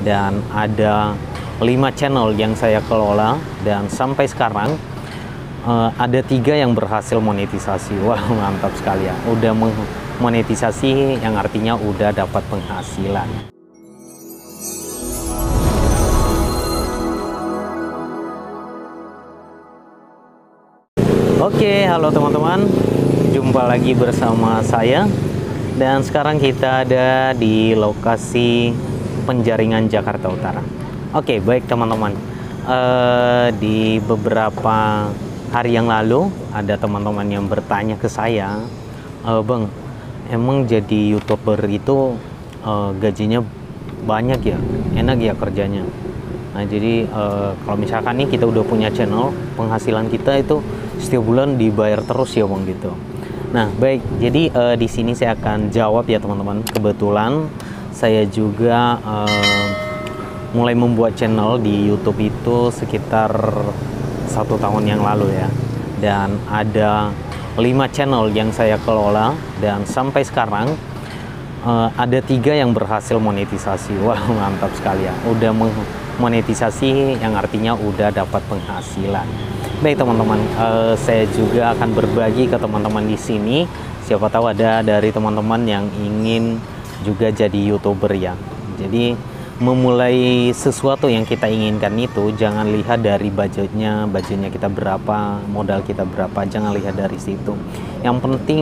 dan ada 5 channel yang saya kelola, dan sampai sekarang ada 3 yang berhasil monetisasi. Wah, mantap sekali ya, udah monetisasi yang artinya udah dapat penghasilan. Oke, halo teman-teman, jumpa lagi bersama saya, dan sekarang kita ada di lokasi Penjaringan, Jakarta Utara. Oke, baik teman-teman, di beberapa hari yang lalu ada teman-teman yang bertanya ke saya, Bang, emang jadi YouTuber itu gajinya banyak ya, enak ya kerjanya? Nah, jadi kalau misalkan nih kita udah punya channel, penghasilan kita itu setiap bulan dibayar terus ya Bang gitu. Nah, baik, jadi di sini saya akan jawab ya teman-teman. Kebetulan saya juga mulai membuat channel di YouTube itu sekitar 1 tahun yang lalu ya, dan ada 5 channel yang saya kelola, dan sampai sekarang ada 3 yang berhasil monetisasi. Wah, mantap sekali ya, udah monetisasi yang artinya udah dapat penghasilan. Baik teman-teman, saya juga akan berbagi ke teman-teman di sini, siapa tahu ada dari teman-teman yang ingin juga jadi YouTuber ya. Jadi memulai sesuatu yang kita inginkan itu jangan lihat dari budgetnya kita berapa, modal kita berapa, jangan lihat dari situ. Yang penting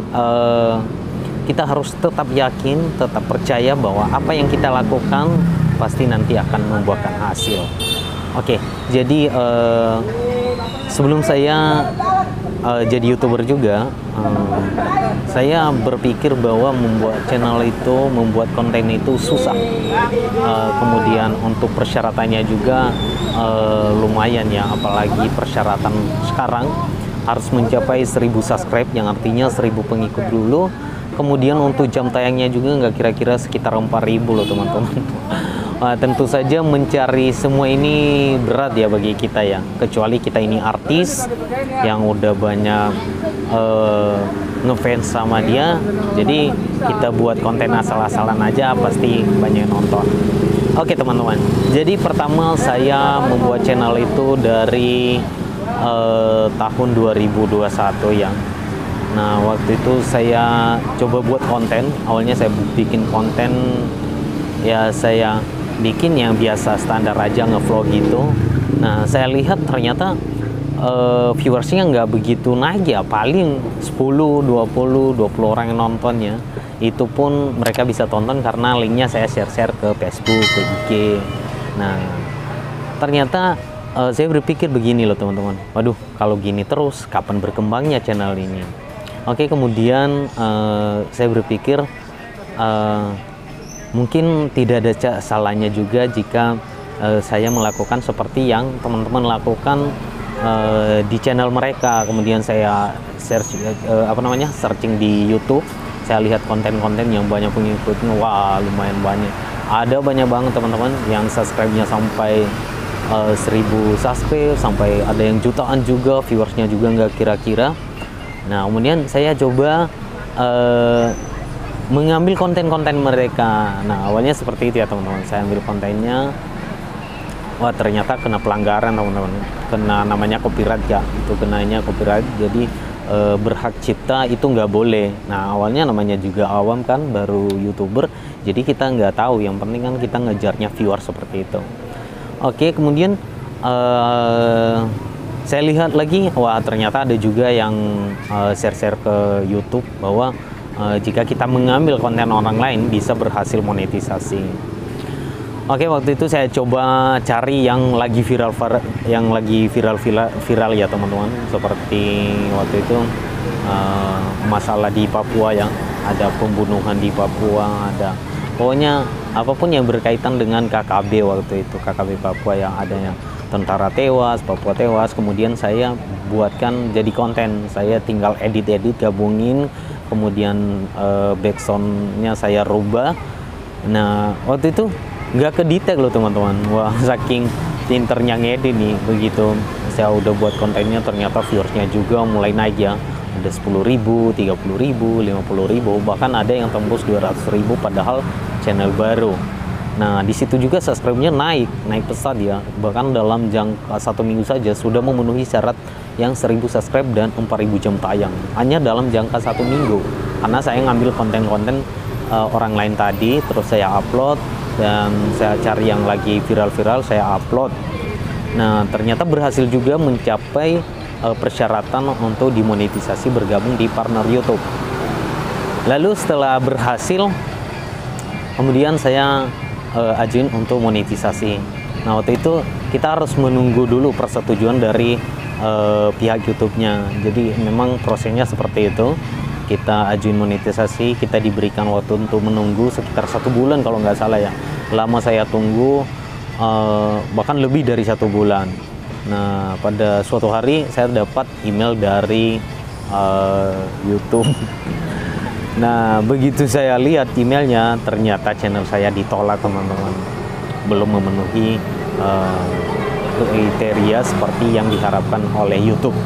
kita harus tetap yakin, tetap percaya bahwa apa yang kita lakukan pasti nanti akan membuahkan hasil. Oke, jadi sebelum saya jadi YouTuber juga, saya berpikir bahwa membuat channel itu, membuat konten itu susah. Kemudian untuk persyaratannya juga lumayan ya, apalagi persyaratan sekarang harus mencapai 1000 subscribe, yang artinya 1000 pengikut dulu. Kemudian untuk jam tayangnya juga nggak kira-kira sekitar 4000 loh teman-teman. Tentu saja mencari semua ini berat ya bagi kita ya, kecuali kita ini artis yang udah banyak ngefans sama dia, jadi kita buat konten asal-asalan aja pasti banyak nonton. Oke teman-teman, jadi pertama saya membuat channel itu dari tahun 2021 ya. Nah, waktu itu saya coba buat konten, awalnya saya bikin konten ya, saya bikin yang biasa standar aja, ngevlog gitu. Nah, saya lihat ternyata viewersnya nggak begitu naik ya, paling 10, 20 orang yang nontonnya. Itu pun mereka bisa tonton karena linknya saya share-share ke Facebook, ke IG. Nah, ternyata saya berpikir begini loh teman-teman, waduh kalau gini terus kapan berkembangnya channel ini. Oke, kemudian saya berpikir mungkin tidak ada salahnya juga jika saya melakukan seperti yang teman-teman lakukan di channel mereka. Kemudian saya searching di YouTube, saya lihat konten-konten yang banyak pengikutnya, wah lumayan banyak. Ada banyak banget teman-teman yang subscribe-nya sampai 1000 subscribe, sampai ada yang jutaan juga, viewersnya juga nggak kira-kira. Nah, kemudian saya coba mengambil konten-konten mereka. Nah, awalnya seperti itu ya teman-teman, saya ambil kontennya, wah ternyata kena pelanggaran teman-teman, kena namanya copyright ya, itu kenanya copyright, jadi berhak cipta itu nggak boleh. Nah, awalnya namanya juga awam kan, baru YouTuber, jadi kita nggak tahu, yang penting kan kita ngejarnya viewer seperti itu. Oke, kemudian saya lihat lagi, wah ternyata ada juga yang share-share ke YouTube bahwa jika kita mengambil konten orang lain bisa berhasil monetisasi. Oke, waktu itu saya coba cari yang lagi viral ya teman-teman, seperti waktu itu masalah di Papua yang ada pembunuhan di Papua, ada pokoknya apapun yang berkaitan dengan KKB waktu itu, KKB Papua yang adanya tentara tewas, Papua tewas. Kemudian saya buatkan jadi konten, saya tinggal edit-edit, gabungin, kemudian backsoundnya saya rubah. Nah, waktu itu nggak kedetek loh teman-teman, wah saking pinternya ngedit nih. Begitu saya udah buat kontennya, ternyata viewersnya juga mulai naik ya, ada 10.000, 30.000, 50.000, bahkan ada yang tembus 200.000 padahal channel baru. Nah, di situ juga subscribe-nya naik pesat ya. Bahkan dalam jangka 1 minggu saja sudah memenuhi syarat yang 1000 subscribe dan 4000 jam tayang. Hanya dalam jangka 1 minggu. Karena saya ngambil konten-konten orang lain tadi, terus saya upload dan saya cari yang lagi viral-viral, saya upload. Nah, ternyata berhasil juga mencapai persyaratan untuk dimonetisasi bergabung di partner YouTube. Lalu setelah berhasil, kemudian saya ajuin untuk monetisasi. Nah, waktu itu kita harus menunggu dulu persetujuan dari pihak YouTube-nya. Jadi memang prosesnya seperti itu. Kita ajuin monetisasi, kita diberikan waktu untuk menunggu sekitar 1 bulan kalau nggak salah ya. Lama saya tunggu, bahkan lebih dari 1 bulan. Nah, pada suatu hari saya dapat email dari YouTube. Nah, begitu saya lihat emailnya, ternyata channel saya ditolak, teman-teman. Belum memenuhi kriteria seperti yang diharapkan oleh YouTube.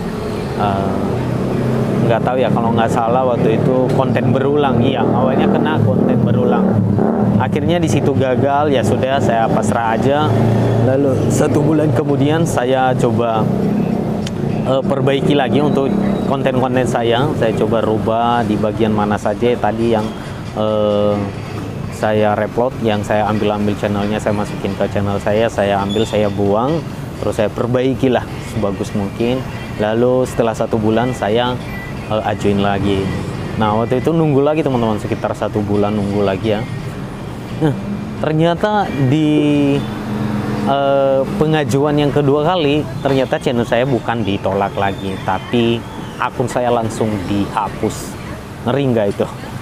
Nggak tahu ya, kalau nggak salah waktu itu konten berulang. Iya, awalnya kena konten berulang. Akhirnya di situ gagal, ya sudah, saya pasrah aja. Lalu 1 bulan kemudian saya coba perbaiki lagi untuk konten-konten saya coba rubah di bagian mana saja tadi yang saya reupload, yang saya ambil channelnya, saya masukin ke channel saya ambil, saya buang, terus saya perbaikilah sebagus mungkin. Lalu setelah 1 bulan saya ajuin lagi. Nah, waktu itu nunggu lagi teman-teman, sekitar 1 bulan nunggu lagi ya. Nah, ternyata di pengajuan yang kedua kali, ternyata channel saya bukan ditolak lagi, tapi akun saya langsung dihapus. Ngeri nggak itu?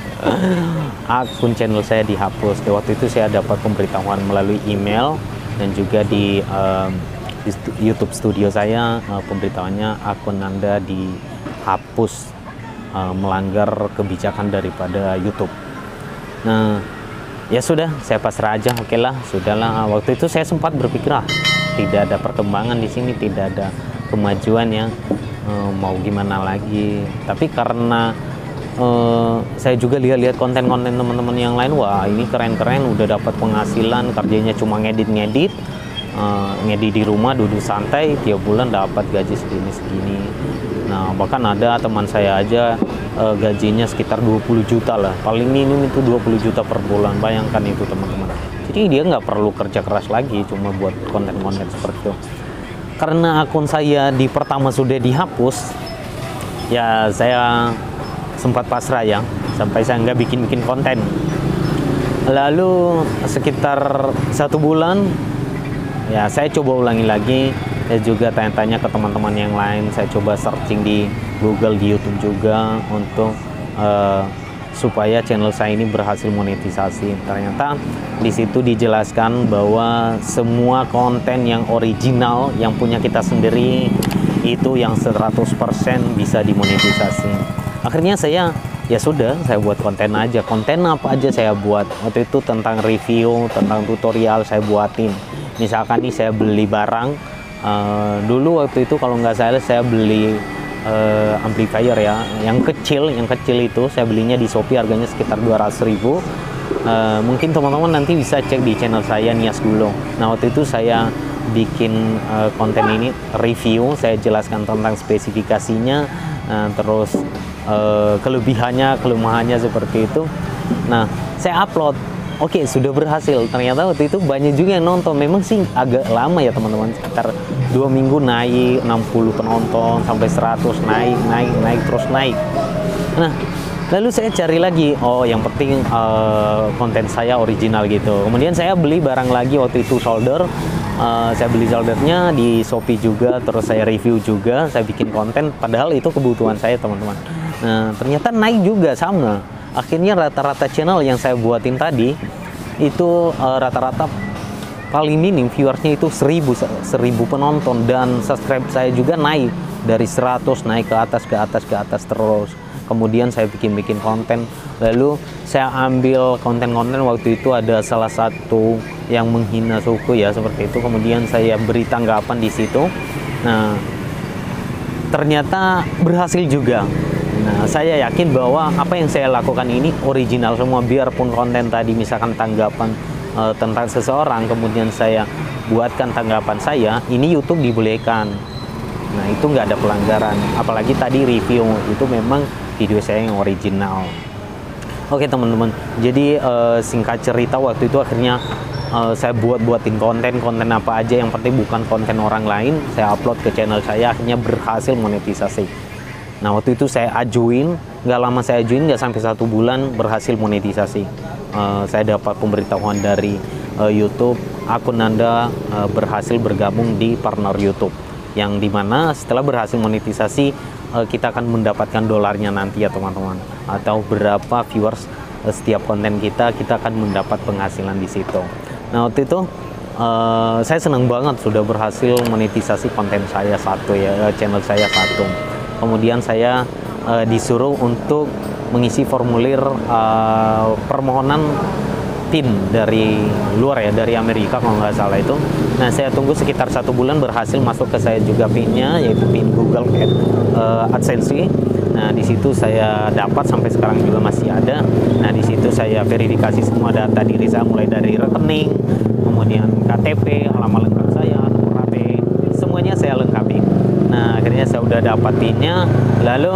Akun channel saya dihapus. Waktu itu saya dapat pemberitahuan melalui email dan juga di YouTube studio saya, pemberitahuannya akun Anda dihapus, melanggar kebijakan daripada YouTube. Nah, ya sudah, saya pasrah aja. Oke lah, sudahlah. Waktu itu saya sempat berpikir, tidak ada perkembangan di sini, tidak ada kemajuan ya, mau gimana lagi. Tapi karena saya juga lihat-lihat konten-konten teman-teman yang lain, wah ini keren-keren, udah dapat penghasilan, kerjanya cuma ngedit di rumah, duduk santai, tiap bulan dapat gaji segini-segini. Nah, bahkan ada teman saya aja gajinya sekitar 20 juta lah, paling minim itu 20 juta per bulan. Bayangkan itu teman-teman. Jadi dia nggak perlu kerja keras lagi, cuma buat konten-konten seperti itu. Karena akun saya di pertama sudah dihapus, ya saya sempat pasrah ya, sampai saya nggak bikin konten. Lalu sekitar 1 bulan, ya saya coba ulangi lagi. Saya juga tanya-tanya ke teman-teman yang lain, saya coba searching di Google, di YouTube juga untuk supaya channel saya ini berhasil monetisasi. Ternyata di situ dijelaskan bahwa semua konten yang original yang punya kita sendiri itu yang 100% bisa dimonetisasi. Akhirnya saya, ya sudah, saya buat konten aja. Konten apa aja saya buat. Waktu itu tentang review, tentang tutorial saya buatin. Misalkan nih saya beli barang, dulu waktu itu kalau nggak salah saya beli amplifier ya, yang kecil itu saya belinya di Shopee, harganya sekitar 200.000. Mungkin teman-teman nanti bisa cek di channel saya, Nias Gulo. Nah, waktu itu saya bikin konten ini review, saya jelaskan tentang spesifikasinya, terus kelebihannya, kelemahannya seperti itu. Nah, saya upload. Oke, sudah berhasil. Ternyata waktu itu banyak juga yang nonton. Memang sih agak lama ya teman-teman, sekitar 2 minggu naik 60 penonton sampai 100, naik terus naik. Nah, lalu saya cari lagi, yang penting konten saya original gitu. Kemudian saya beli barang lagi, waktu itu solder. Saya beli soldernya di Shopee juga, terus saya review juga, saya bikin konten, padahal itu kebutuhan saya teman-teman. Nah, ternyata naik juga sama. Akhirnya rata-rata channel yang saya buatin tadi itu rata-rata paling minim viewersnya itu 1000 penonton, dan subscribe saya juga naik dari 100 naik ke atas terus. Kemudian saya bikin konten, lalu saya ambil konten-konten, waktu itu ada salah satu yang menghina suku ya seperti itu, kemudian saya beri tanggapan di situ. Nah, ternyata berhasil juga. Nah, saya yakin bahwa apa yang saya lakukan ini original semua, biarpun konten tadi misalkan tanggapan tentang seseorang, kemudian saya buatkan tanggapan saya, ini YouTube dibolehkan. Nah, itu nggak ada pelanggaran. Apalagi tadi review, itu memang video saya yang original. Oke teman-teman, jadi singkat cerita waktu itu akhirnya saya buatin konten apa aja, yang penting bukan konten orang lain, saya upload ke channel saya, akhirnya berhasil monetisasi. Nah, waktu itu saya ajuin, nggak lama saya ajuin, nggak sampai 1 bulan berhasil monetisasi. Saya dapat pemberitahuan dari YouTube, akun Anda berhasil bergabung di partner YouTube, yang dimana setelah berhasil monetisasi kita akan mendapatkan dolarnya nanti ya teman-teman, atau berapa viewers setiap konten kita akan mendapat penghasilan di situ. Nah, waktu itu saya senang banget sudah berhasil monetisasi konten saya satu ya, channel saya satu. Kemudian saya disuruh untuk mengisi formulir permohonan PIN dari luar ya, dari Amerika kalau nggak salah itu. Nah, saya tunggu sekitar 1 bulan, berhasil masuk ke saya juga PIN-nya, yaitu PIN Google AdSense. Nah, di situ saya dapat, sampai sekarang juga masih ada. Nah, di situ saya verifikasi semua data diri saya, mulai dari rekening, kemudian KTP, alamat lengkap saya, nomor HP, semuanya saya lengkapi. Nah, akhirnya saya udah dapat PIN-nya, lalu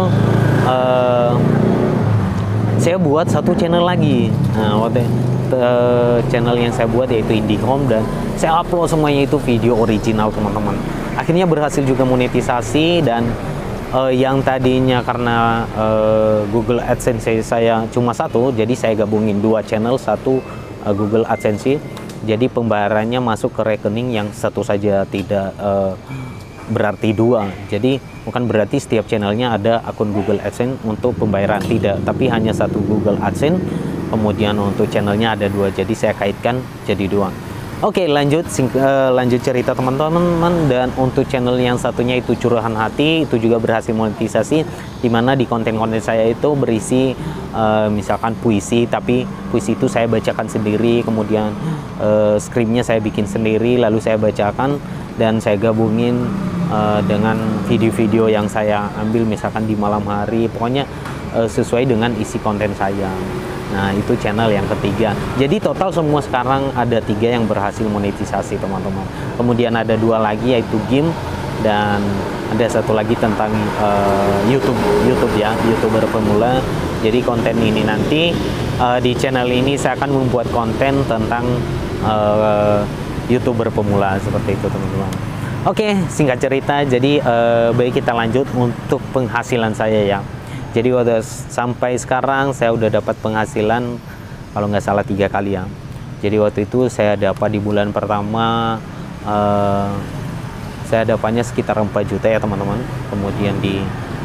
saya buat satu channel lagi. Nah, channel yang saya buat yaitu IndiHome, dan saya upload semuanya itu video original teman-teman. Akhirnya berhasil juga monetisasi, dan yang tadinya karena Google AdSense saya cuma satu, jadi saya gabungin 2 channel, satu Google AdSense, jadi pembayarannya masuk ke rekening yang satu saja, tidak berarti 2. Jadi bukan berarti setiap channelnya ada akun Google AdSense untuk pembayaran, tidak, tapi hanya satu Google AdSense, kemudian untuk channelnya ada 2, jadi saya kaitkan jadi 2. Oke, lanjut cerita teman-teman. Dan untuk channel yang satunya itu Curahan Hati, itu juga berhasil monetisasi, dimana di konten-konten saya itu berisi misalkan puisi, tapi puisi itu saya bacakan sendiri, kemudian skripnya saya bikin sendiri, lalu saya bacakan dan saya gabungin dengan video-video yang saya ambil misalkan di malam hari, pokoknya sesuai dengan isi konten saya. Nah, itu channel yang ketiga. Jadi total semua sekarang ada 3 yang berhasil monetisasi teman-teman. Kemudian ada 2 lagi yaitu game, dan ada satu lagi tentang YouTube ya, YouTuber pemula. Jadi konten ini nanti di channel ini saya akan membuat konten tentang YouTuber pemula, seperti itu teman-teman. Oke, singkat cerita, jadi baik kita lanjut untuk penghasilan saya ya. Jadi sampai sekarang saya udah dapat penghasilan kalau nggak salah 3 kali ya. Jadi waktu itu saya dapat di bulan pertama saya dapatnya sekitar 4 juta ya teman-teman. Kemudian di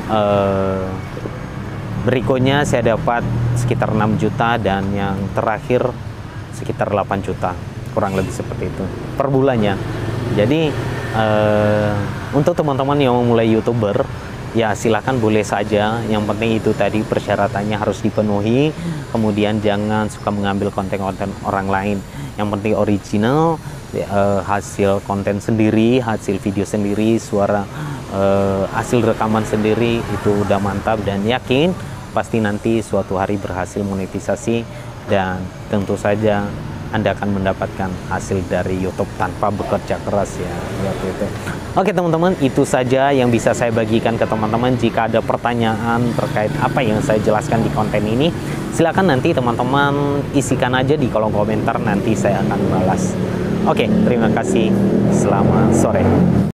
berikutnya saya dapat sekitar 6 juta, dan yang terakhir sekitar 8 juta, kurang lebih seperti itu per bulannya. Jadi untuk teman-teman yang mau mulai YouTuber, ya silahkan, boleh saja. Yang penting itu tadi persyaratannya harus dipenuhi, kemudian jangan suka mengambil konten-konten orang lain. Yang penting original, hasil konten sendiri, hasil video sendiri, suara hasil rekaman sendiri, itu udah mantap, dan yakin pasti nanti suatu hari berhasil monetisasi, dan tentu saja Anda akan mendapatkan hasil dari YouTube tanpa bekerja keras ya. Gitu. Oke teman-teman, itu saja yang bisa saya bagikan ke teman-teman. Jika ada pertanyaan terkait apa yang saya jelaskan di konten ini, silakan nanti teman-teman isikan aja di kolom komentar, nanti saya akan balas. Oke, terima kasih. Selamat sore.